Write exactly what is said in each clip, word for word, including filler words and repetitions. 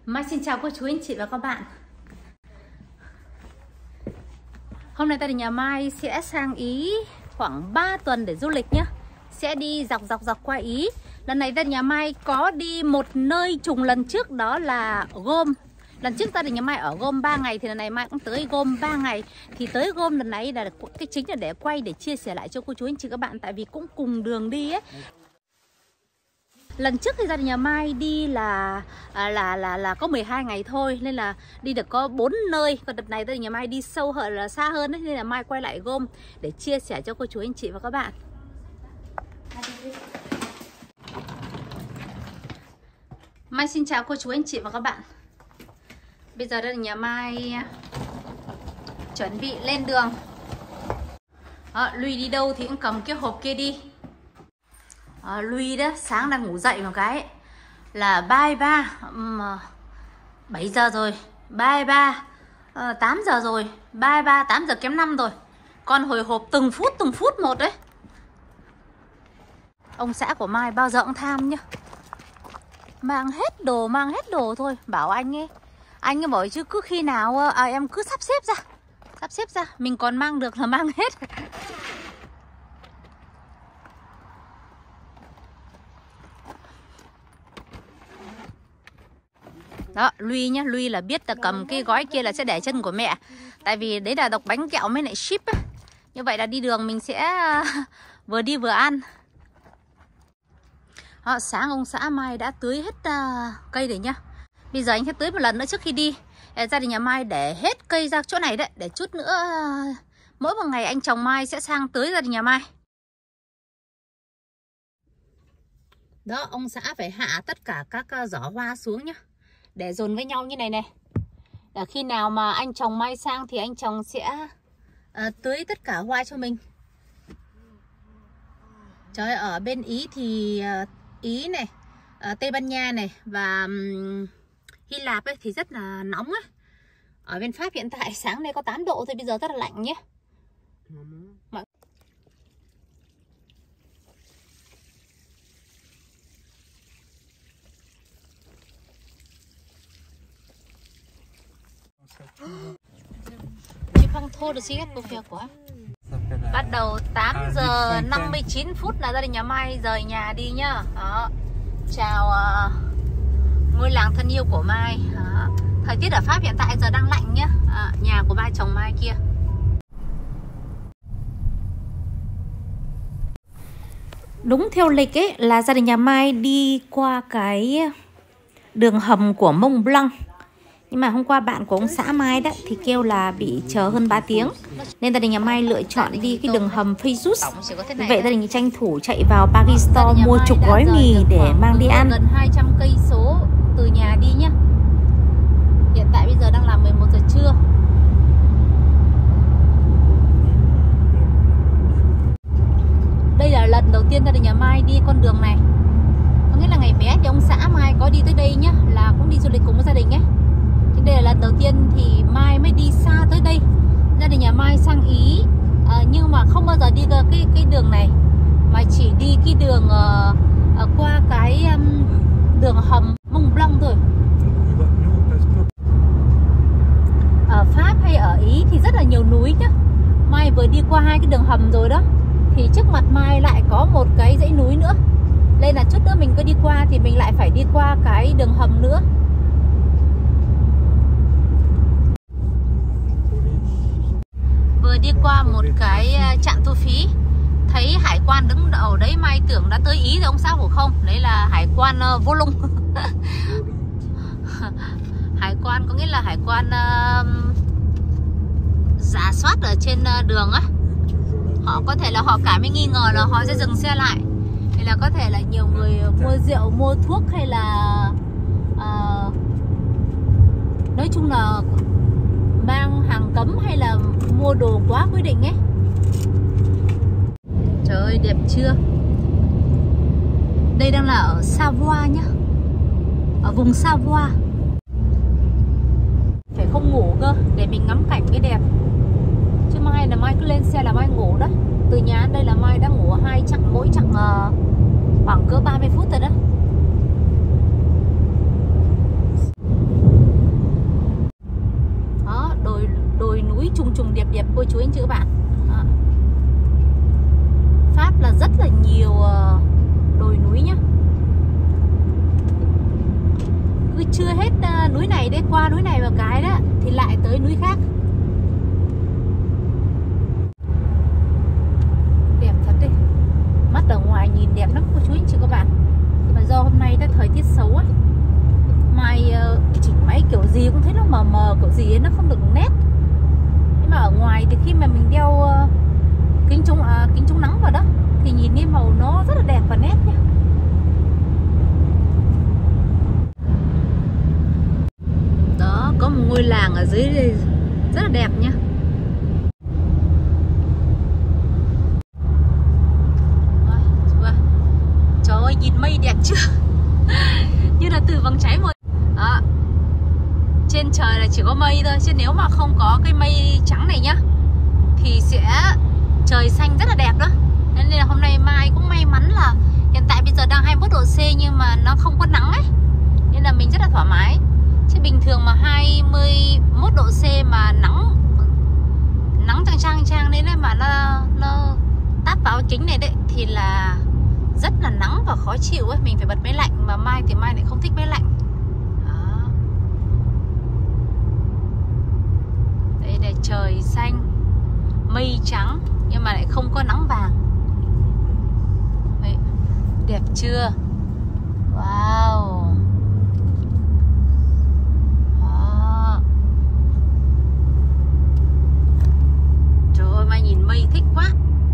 Mai xin chào cô chú anh chị và các bạn. Hôm nay gia đình nhà Mai sẽ sang Ý khoảng ba tuần để du lịch nhé. Sẽ đi dọc dọc dọc qua Ý. Lần này gia đình nhà Mai có đi một nơi trùng lần trước, đó là Rome. Lần trước gia đình nhà Mai ở Rome ba ngày, thì lần này Mai cũng tới Rome ba ngày. Thì tới Rome lần này là cái chính là để quay, để chia sẻ lại cho cô chú anh chị các bạn, tại vì cũng cùng đường đi ấy. Lần trước thì gia đình nhà Mai đi là là là là, là có mười hai ngày thôi, nên là đi được có bốn nơi. Còn đợt này gia đình nhà Mai đi sâu hơn, là xa hơn ấy, nên là Mai quay lại Rome để chia sẻ cho cô chú anh chị và các bạn. Mai xin chào cô chú anh chị và các bạn. Bây giờ gia đình nhà Mai chuẩn bị lên đường. Đó, Lui đi đâu thì cũng cầm cái hộp kia đi. À, Lui đó sáng đang ngủ dậy một cái là bye ba, bảy giờ rồi, bye ba, tám giờ rồi, bye ba, tám giờ kém năm rồi. Con hồi hộp từng phút từng phút một đấy. Ông xã của Mai bao giờ cũng tham nhá, mang hết đồ, mang hết đồ thôi. Bảo anh ấy, anh ấy bảo chứ cứ khi nào à, em cứ sắp xếp ra, sắp xếp ra, mình còn mang được là mang hết. Đó, Lui nhá, Lui là biết là cầm cái gói kia là sẽ để chân của mẹ. Tại vì đấy là độc bánh kẹo mới lại ship ấy. Như vậy là đi đường mình sẽ vừa đi vừa ăn. Đó, sáng ông xã Mai đã tưới hết uh, cây rồi nhá. Bây giờ anh sẽ tưới một lần nữa trước khi đi. Gia đình nhà Mai để hết cây ra chỗ này đấy, để chút nữa uh, mỗi một ngày anh chồng Mai sẽ sang tưới gia đình nhà Mai. Đó, ông xã phải hạ tất cả các uh, giỏ hoa xuống nhá, để dồn với nhau như này này. Để khi nào mà anh chồng Mai sang thì anh chồng sẽ uh, tưới tất cả hoa cho mình. Trời ơi, ở bên Ý thì uh, Ý này, uh, Tây Ban Nha này và um, Hy Lạp ấy thì rất là nóng á. Ở bên Pháp hiện tại sáng nay có tám độ thôi, bây giờ rất là lạnh nhé. Mọi... Chị Phong thô được xí của phía của bắt đầu tám giờ năm mươi chín phút là gia đình nhà Mai rời nhà đi nhá. Đó. Chào uh, ngôi làng thân yêu của Mai. Đó. Thời tiết ở Pháp hiện tại giờ đang lạnh nhá. À, nhà của ba chồng Mai kia. Đúng theo lịch ấy là gia đình nhà Mai đi qua cái đường hầm của Mont Blanc. Nhưng mà hôm qua bạn của ông xã Mai đó thì kêu là bị chờ hơn ba tiếng, nên gia đình nhà Mai lựa chọn đi cái đường hầm Fréjus. Vậy gia đình tranh thủ chạy vào Paris Store mua chục gói mì để mang đi ăn. Gần hai trăm cây số từ nhà đi nhá. Hiện tại bây giờ đang là mười một giờ trưa. Đây là lần đầu tiên gia đình nhà Mai đi con đường này. Có nghĩa là ngày bé thì ông xã Mai có đi tới đây nhá, là cũng đi du lịch cùng với gia đình ấy. Đây là lần đầu tiên thì Mai mới đi xa tới đây. Gia đình nhà Mai sang Ý à, nhưng mà không bao giờ đi cái cái đường này, mà chỉ đi cái đường uh, uh, qua cái um, đường hầm Mont Blanc thôi. Ở Pháp hay ở Ý thì rất là nhiều núi nhá. Mai vừa đi qua hai cái đường hầm rồi đó, thì trước mặt Mai lại có một cái dãy núi nữa. Nên là chút nữa mình cứ đi qua thì mình lại phải đi qua cái đường hầm nữa. Vừa đi qua một cái trạm thu phí, thấy hải quan đứng ở đấy, Mai tưởng đã tới Ý rồi ông xã của không. Đấy là hải quan uh, Vô Lung. Hải quan có nghĩa là hải quan uh, rà soát ở trên uh, đường á. Họ có thể là họ cảm thấy nghi ngờ là họ sẽ dừng xe lại. Hay là có thể là nhiều người mua rượu, mua thuốc, hay là uh, nói chung là mang hàng cấm, hay là mua đồ quá quy định ấy. Trời ơi đẹp chưa. Đây đang là ở Savoie nhá, ở vùng Savoie. Phải không ngủ cơ để mình ngắm cảnh cái đẹp. Chứ Mai là Mai cứ lên xe là Mai ngủ đó. Từ nhà đến đây là Mai đã ngủ hai chặng, mỗi chặng uh, khoảng cỡ ba mươi phút rồi đó. cứ chưa hết uh, núi này đấy, qua núi này vào cái đó thì lại tới núi khác. Đẹp thật đấy, mắt ở ngoài nhìn đẹp lắm cô chú anh chị các bạn. Mà do hôm nay đã thời tiết xấu ấy, mai uh, chỉnh máy kiểu gì cũng thấy nó mờ mờ kiểu gì ấy, nó không được nét. Nhưng mà ở ngoài thì khi mà mình đeo uh, kính chống uh, kính chống nắng vào đó thì nhìn cái màu nó rất là đẹp và nét nha. Đó, có một ngôi làng ở dưới đây rất là đẹp nha. Trời ơi, nhìn mây đẹp chưa? Như là từ vầng trái một. Đó. Trên trời là chỉ có mây thôi, chứ nếu mà không có cái mây trắng này nhá thì sẽ trời xanh rất là đẹp đó. Nên là hôm nay Mai cũng may mắn là hiện tại bây giờ đang hai mươi mốt độ C nhưng mà nó không có nắng ấy, nên là mình rất là thoải mái. Chứ bình thường mà hai mươi mốt độ C mà nắng nắng chang chang chang đến đấy mà nó nó táp vào kính này đấy thì là rất là nắng và khó chịu ấy, mình phải bật máy lạnh, mà Mai thì Mai lại không thích máy lạnh. Đó. Đây là trời xanh, mây trắng nhưng mà lại không có nắng vàng. Đấy. Đẹp chưa? Wow. Đó. Trời ơi, Mai nhìn mây thích quá.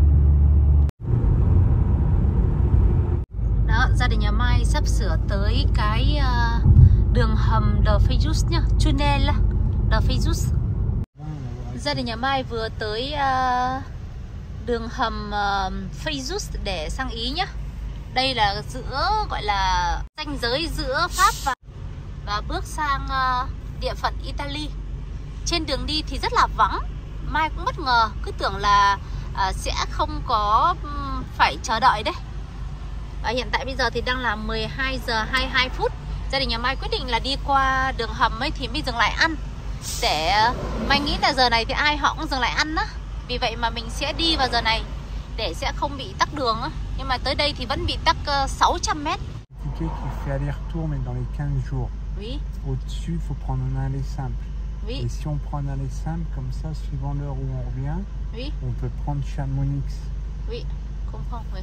Đó, gia đình nhà Mai sắp sửa tới cái uh, đường hầm De Fréjus nhá, tunnel De Fréjus. Gia đình nhà Mai vừa tới uh, đường hầm uh, Fréjus để sang Ý nhá. Đây là giữa gọi là ranh giới giữa Pháp và và bước sang uh, địa phận Italy. Trên đường đi thì rất là vắng. Mai cũng bất ngờ, cứ tưởng là uh, sẽ không có um, phải chờ đợi đấy. Và hiện tại bây giờ thì đang là mười hai giờ hai mươi hai phút. Gia đình nhà Mai quyết định là đi qua đường hầm ấy thì mới dừng lại ăn. Để Mai nghĩ là giờ này thì ai họ cũng dừng lại ăn đó. Vì vậy mà mình sẽ đi vào giờ này để sẽ không bị tắc đường á. Nhưng mà tới đây thì vẫn bị tắc uh, sáu trăm mét. Ticket qui fait aller-retour mais dans les quinze jours. Oui. Au-dessus, il faut prendre un aller simple. Oui. Et si on prend un aller simple, comme ça, suivant l'heure où on revient, Oui. on peut prendre Chamonix. Oui, không không oui.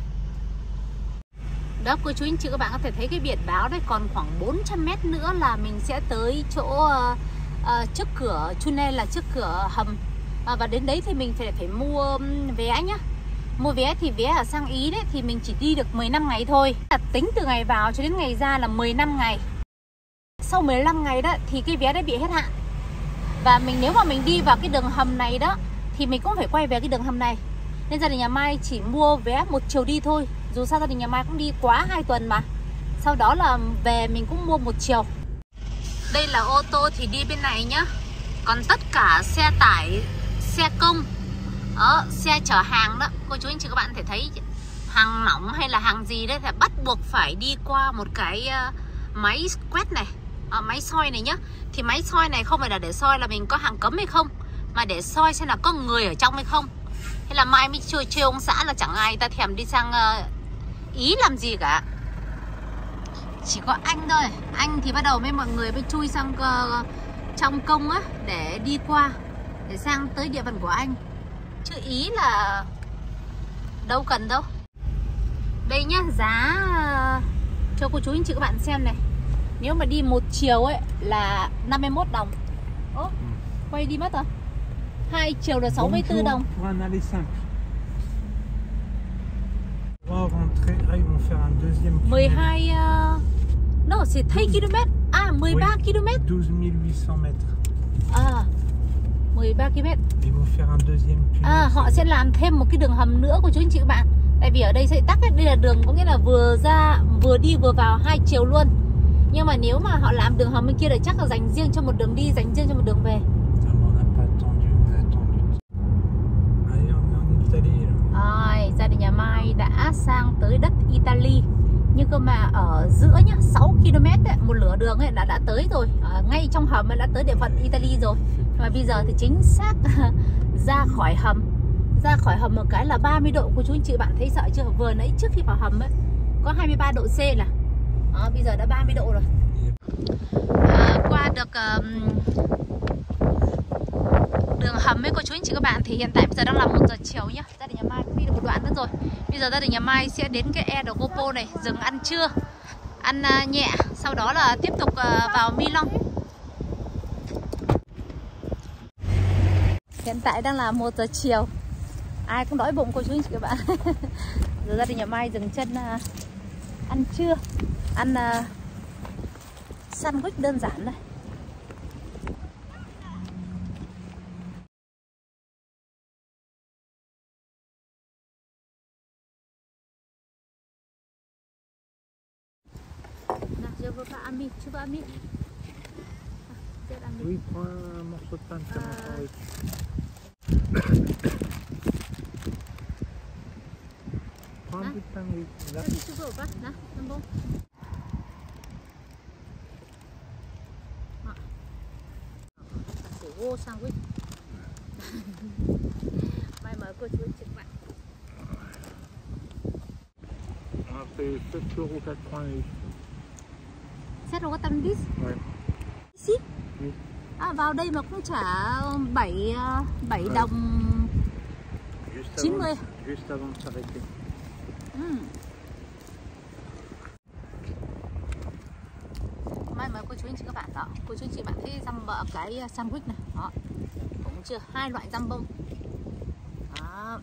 Đó, cô chú anh chị các bạn có thể thấy cái biển báo đấy, còn khoảng bốn trăm mét nữa là mình sẽ tới chỗ uh, uh, trước cửa tunnel, là trước cửa hầm. À, và đến đấy thì mình phải phải mua vé nhá. Mua vé thì vé ở sang Ý đấy thì mình chỉ đi được mười lăm ngày thôi. Tính từ ngày vào cho đến ngày ra là mười lăm ngày. Sau mười lăm ngày đó thì cái vé đấy bị hết hạn. Và mình nếu mà mình đi vào cái đường hầm này đó thì mình cũng phải quay về cái đường hầm này. Nên gia đình nhà Mai chỉ mua vé một chiều đi thôi. Dù sao gia đình nhà Mai cũng đi quá hai tuần mà. Sau đó là về mình cũng mua một chiều. Đây là ô tô thì đi bên này nhá. Còn tất cả xe tải, xe công, đó, xe chở hàng đó, cô chú anh chị các bạn thể thấy hàng nóng hay là hàng gì đấy thì bắt buộc phải đi qua một cái uh, máy quét này, uh, máy soi này nhá. Thì máy soi này không phải là để soi là mình có hàng cấm hay không, mà để soi xem là có người ở trong hay không. Hay là mai mới chơi chơi ông xã là chẳng ai ta thèm đi sang uh, Ý làm gì cả. Chỉ có anh thôi. Anh thì bắt đầu với mọi người mới chui sang uh, trong công á để đi qua, để sang tới địa phận của anh. Chứ Ý là đâu cần đâu. Đây nhá, giá uh, cho cô chú anh chị các bạn xem này. Nếu mà đi một chiều ấy là năm mươi mốt đồng. Ố, ừ. Quay đi mất rồi. Hai chiều là sáu mươi tư đồng. mười hai uh, no, c'est hai ki lô mét. À, mười ba ki lô mét. douze mille huit cents mètres. À, mười ba ki lô mét. À, họ sẽ làm thêm một cái đường hầm nữa của chú anh chị các bạn. Tại vì ở đây sẽ tắc ấy. Đây là đường có nghĩa là vừa ra, vừa đi vừa vào hai chiều luôn. Nhưng mà nếu mà họ làm đường hầm bên kia thì chắc là dành riêng cho một đường đi, dành riêng cho một đường về. Rồi, gia đình nhà Mai đã sang tới đất Italy. Nhưng cơ mà ở giữa nhá, sáu ki lô mét ấy, một nửa đường ấy đã đã tới rồi. À, ngay trong hầm ấy đã tới địa phận Italy rồi. Mà bây giờ thì chính xác ra khỏi hầm. Ra khỏi hầm một cái là ba mươi độ. Của chú anh chị bạn thấy sợ chưa? Vừa nãy trước khi vào hầm ấy có hai mươi ba độ C là. Đó, bây giờ đã ba mươi độ rồi. mấy cô chú anh chị các bạn, thì hiện tại bây giờ đang là một giờ chiều nhá. Gia đình nhà Mai cũng đi được một đoạn nữa rồi. Bây giờ gia đình nhà Mai sẽ đến cái E Gopo này, dừng ăn trưa, ăn uh, nhẹ, sau đó là tiếp tục uh, vào Mi Long. Hiện tại đang là một giờ chiều, ai cũng đói bụng cô chú anh chị các bạn. Giờ gia đình nhà Mai dừng chân uh, ăn trưa, ăn uh, sandwich đơn giản này. Je veux pas ami, tu veux ami? Ah, Oui, prends un morceau de pain de à... Prends un peu de pain, oui. Là. Tu veux pas? Là, c'est bon. Ah. C'est gros sandwich. Mai mời cô chú chị bạn. On a fait sept euros quatre-vingt-dix. sept euros quatre-vingt-dix? Ouais. Ici? Oui. À, vào đây mà cũng trả bảy, bảy ouais. Đồng juste chín mươi. Avant, juste avant de s'arrêter. Ừ. Mai mời cô chú anh chị các bạn đó. Cô chú anh chị bạn thấy răm bợ cái sandwich này. Đó. Cũng chưa, hai loại răm bông. Đó.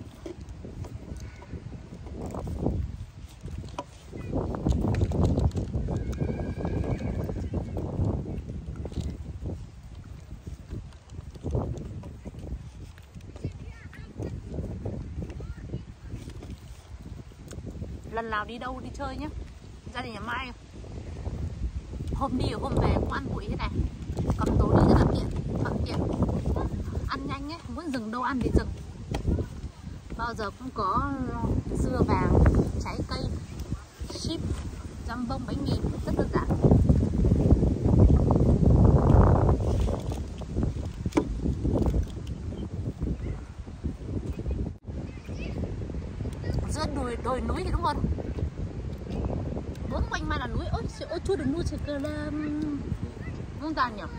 Lần nào đi đâu đi chơi nhá, gia đình nhà Mai hôm đi hôm về cũng ăn bụi thế này, cầm túi đi rất là tiện, thuận tiện, ăn nhanh ấy, muốn dừng đâu ăn thì dừng. Bao giờ cũng có dưa vàng, trái cây, ship, răm bông, bánh mì, rất đơn giản. Giữa đồi, đồi núi thì đúng không? Bốn quanh mai là núi. Ôi, ôi chú đừng nuôi cơ là không tàn nhỉ?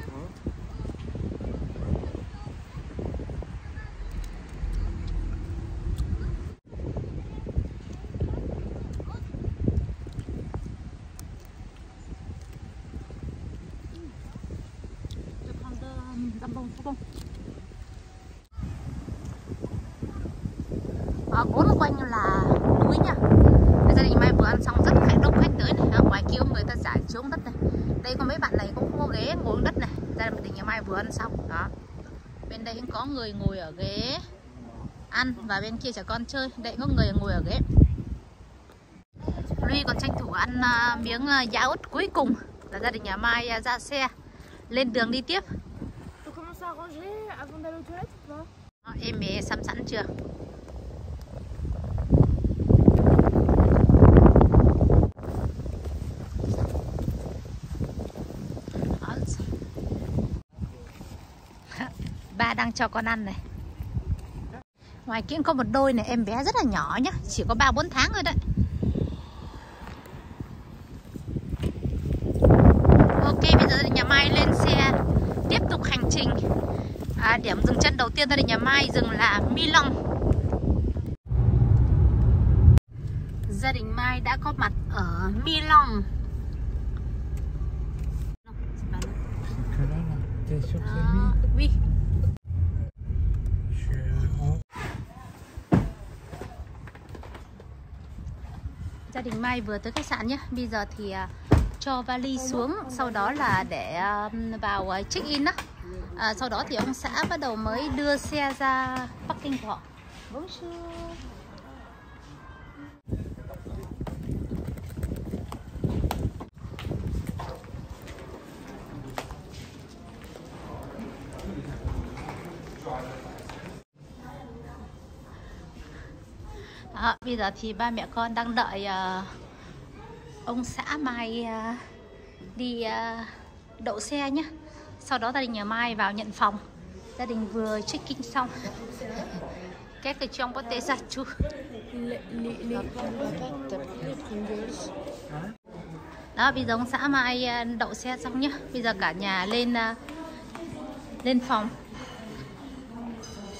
À, bốn quanh là núi nha. Gia đình Mai vừa ăn xong rất khách, đông khách tới này. À, ngoài kia người ta giải xuống đất này. Đây có mấy bạn này cũng không có ghế ngồi đất này. Gia đình nhà Mai vừa ăn xong đó. Bên đây cũng có người ngồi ở ghế ăn và bên kia trẻ con chơi. Đây có người ngồi ở ghế. Lui còn tranh thủ ăn uh, miếng uh, giá út cuối cùng. Là gia đình nhà Mai uh, ra xe lên đường đi tiếp. Đó, em bé sắm sẵn chưa? Ba đang cho con ăn này. Ngoài kia có một đôi này, em bé rất là nhỏ nhá, chỉ có ba bốn tháng thôi đấy. Ok, bây giờ gia đình nhà Mai lên xe tiếp tục hành trình. À, điểm dừng chân đầu tiên gia đình nhà Mai dừng là Mi Long. Gia đình Mai đã có mặt ở Mi Long. À, oui. Gia đình Mai vừa tới khách sạn nhé. Bây giờ thì uh, cho vali xuống, sau đó là để uh, vào uh, check in đó. Uh, sau đó thì ông xã bắt đầu mới đưa xe ra parking của họ. Bonjour. Đó, bây giờ thì ba mẹ con đang đợi uh, ông xã Mai uh, đi uh, đậu xe nhé. Sau đó gia đình nhà Mai vào nhận phòng. Gia đình vừa check-in xong. Cái cái trong có tế giặt chú. Đó, bây giờ ông xã Mai uh, đậu xe xong nhé. Bây giờ cả nhà lên uh, lên phòng.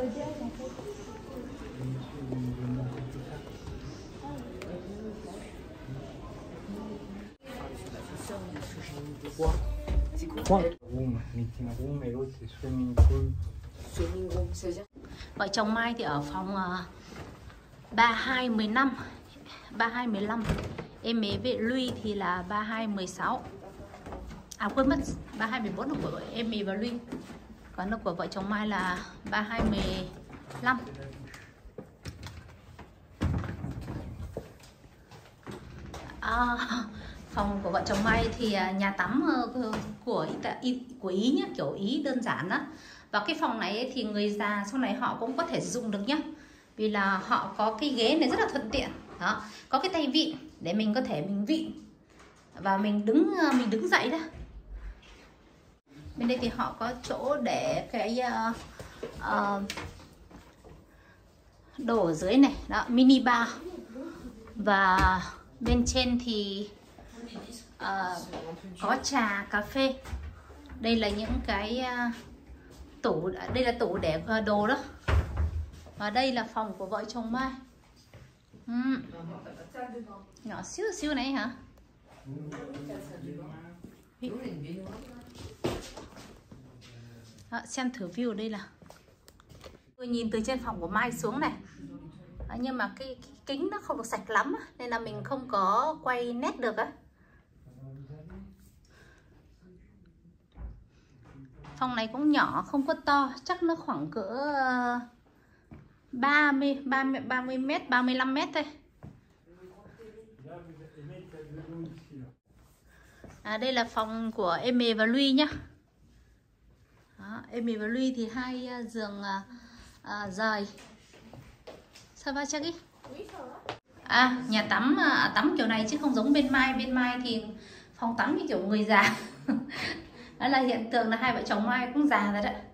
Trois. Room, meeting room et l'autre c'est swimming pool. Swimming room, c'est-à-dire? Vợ chồng Mai thì ở phòng uh, ba hai mười lăm, ba hai mười lăm. Em ấy với Lui thì là ba hai mười sáu. À quên mất, ba hai mười bốn là của em ấy và Lui. Còn nó của vợ chồng Mai là ba hai mười lăm. À, phòng của vợ chồng Mai thì nhà tắm của Ý, của Ý nhé, kiểu Ý đơn giản đó. Và cái phòng này ấy, thì người già sau này họ cũng có thể sử dụng được nhá. Vì là họ có cái ghế này rất là thuận tiện. Đó, có cái tay vịn để mình có thể mình vịn và mình đứng mình đứng dậy đó. Bên đây thì họ có chỗ để cái uh, uh, đồ ở dưới này, đó, mini bar. Và bên trên thì uh, có trà, cà phê. Đây là những cái uh, tủ, đây là tủ để uh, đồ đó. Và đây là phòng của vợ chồng Mai. uhm. Nhỏ xíu xíu này hả? Đó, xem thử view ở đây là tôi nhìn từ trên phòng của Mai xuống này. Đó, nhưng mà cái, cái kính nó không được sạch lắm nên là mình không có quay nét được á. Phòng này cũng nhỏ, không có to, chắc nó khoảng cỡ ba mươi, ba mươi, ba mươi mét, ba mươi lăm mét thôi. À, đây là phòng của Eme và Lui nhá. Đó, Eme và Lui thì hai uh, giường uh, uh, rời. Sao va chắc ý? À, nhà tắm uh, tắm kiểu này chứ không giống bên Mai. Bên Mai thì phòng tắm như kiểu người già. Đó là hiện tượng là hai vợ chồng Mai cũng già rồi đấy.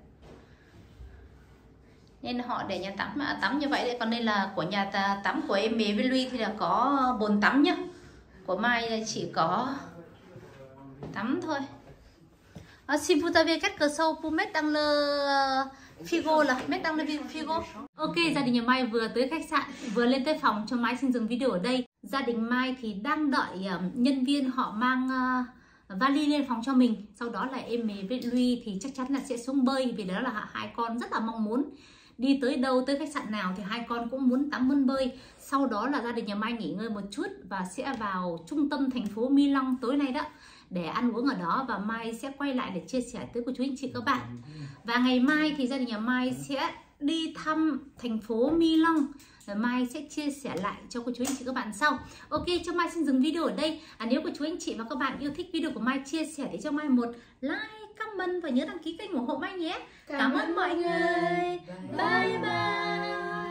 Nên họ để nhà tắm à, tắm như vậy đấy. Còn đây là của nhà tắm của em bé với Lui thì là có bồn tắm nhá. Của Mai chỉ có tắm thôi. À, si vous avez quelque chose pour mettre dans le frigo là mettre dans le frigo. Ok, gia đình nhà Mai vừa tới khách sạn, vừa lên tới phòng cho Mai xin dừng video ở đây. Gia đình Mai thì đang đợi uh, nhân viên họ mang uh, vali lên phòng cho mình. Sau đó là em với Lui thì chắc chắn là sẽ xuống bơi. Vì đó là hai con rất là mong muốn. Đi tới đâu, tới khách sạn nào thì hai con cũng muốn tắm muốn bơi. Sau đó là gia đình nhà Mai nghỉ ngơi một chút và sẽ vào trung tâm thành phố My Long tối nay đó để ăn uống ở đó. Và Mai sẽ quay lại để chia sẻ tới cô chú anh chị các bạn. Và ngày mai thì gia đình nhà Mai sẽ đi thăm thành phố My Long. Rồi Mai sẽ chia sẻ lại cho cô chú anh chị các bạn sau. Ok, cho Mai xin dừng video ở đây. À, nếu cô chú anh chị và các bạn yêu thích video của Mai, chia sẻ để cho Mai một like, comment và nhớ đăng ký kênh ủng hộ Mai nhé. Cảm, Cảm ơn mọi người. Bye bye, bye.